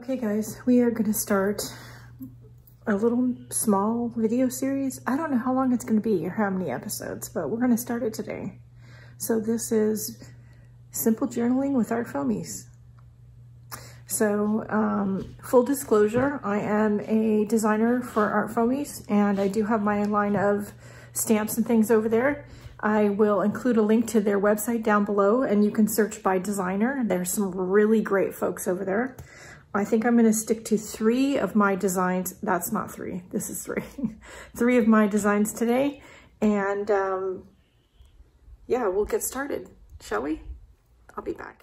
Okay guys, we are going to start a little small video series. I don't know how long it's going to be or how many episodes, but we're going to start it today. So this is simple journaling with art foamies. So full disclosure, I am a designer for art foamies and I do have my line of stamps and things over there. I will include a link to their website down below and you can search by designer. There's some really great folks over there. I think I'm going to stick to 3 of my designs. That's not 3, this is 3. 3 of my designs today. And yeah, we'll get started, shall we? I'll be back.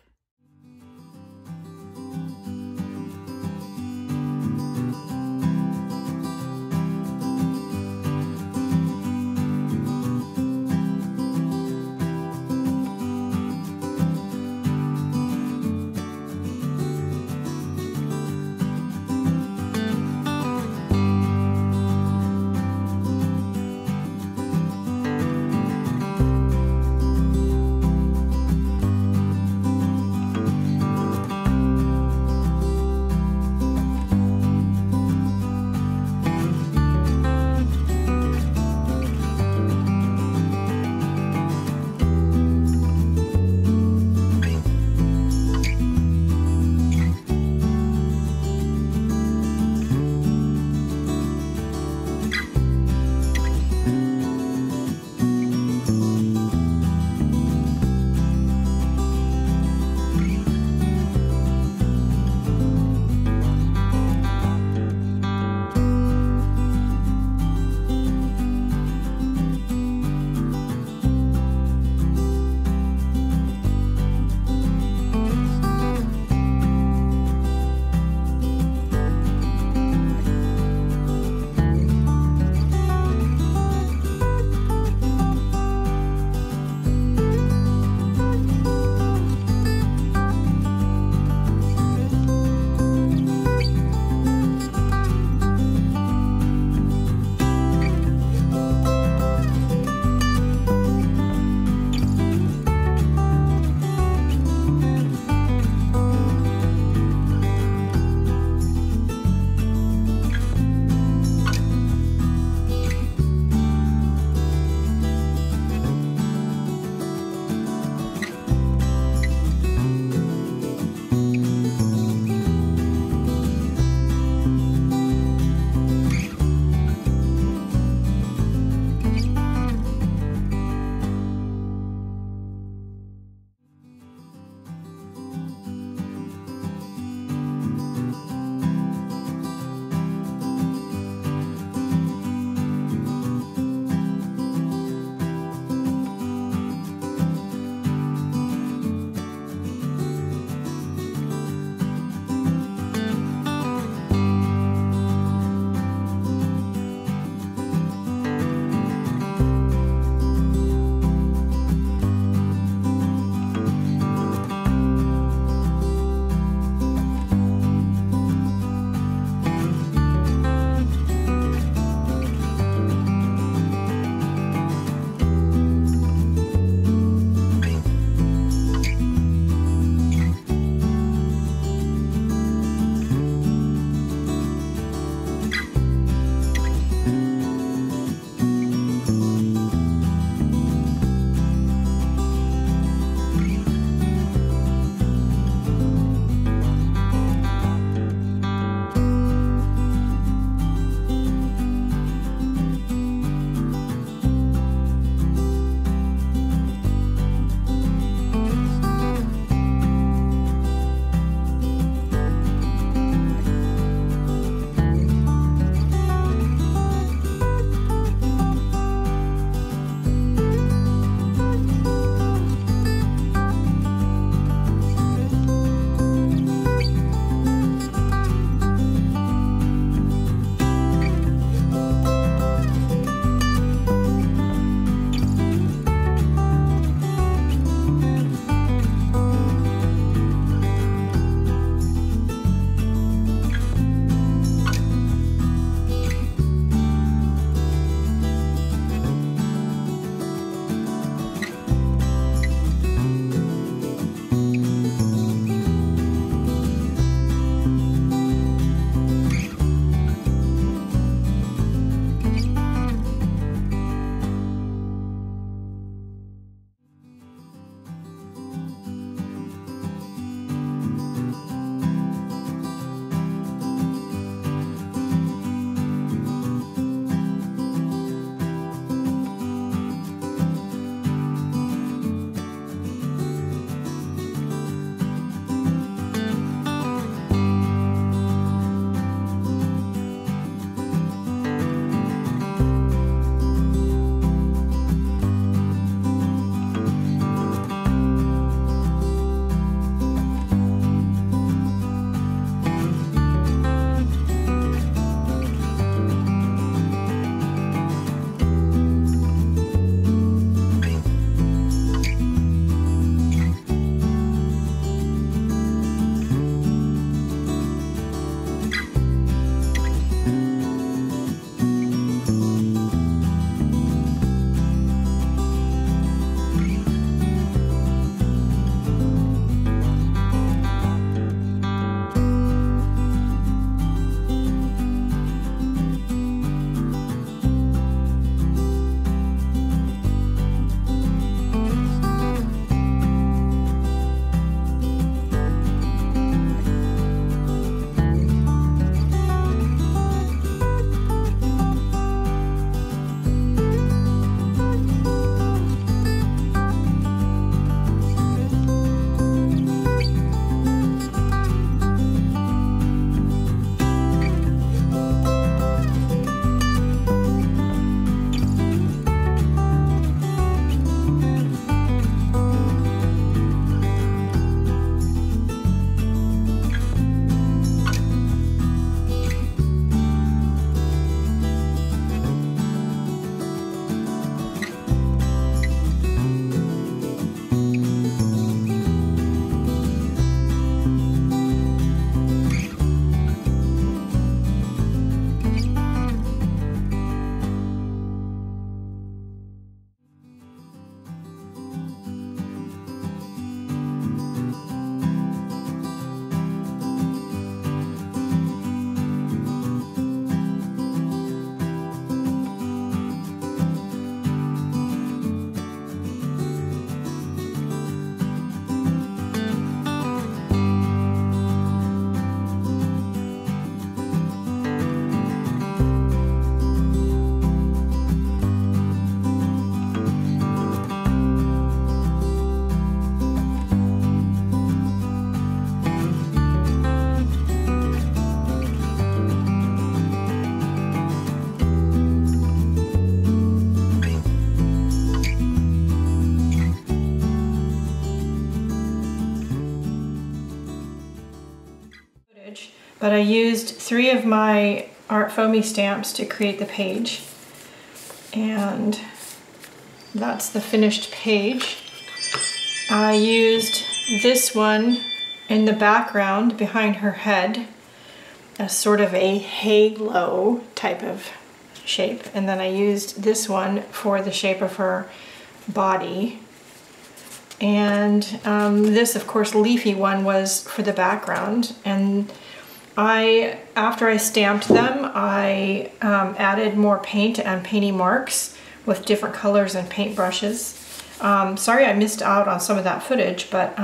but I used 3 of my Art Foamy stamps to create the page. And that's the finished page. I used this one in the background behind her head as sort of a halo type of shape. And then I used this one for the shape of her body. And this, of course, leafy one was for the background. And after I stamped them, I added more paint and painty marks with different colors and paint brushes. Sorry I missed out on some of that footage, but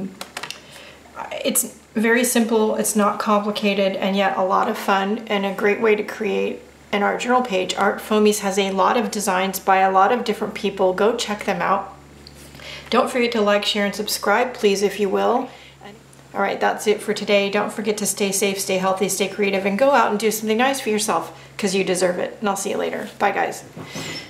it's very simple, it's not complicated, and yet a lot of fun and a great way to create an art journal page. Art Foamies has a lot of designs by a lot of different people. Go check them out. Don't forget to like, share, and subscribe, please, if you will. All right, that's it for today. Don't forget to stay safe, stay healthy, stay creative, and go out and do something nice for yourself, because you deserve it. And I'll see you later. Bye, guys.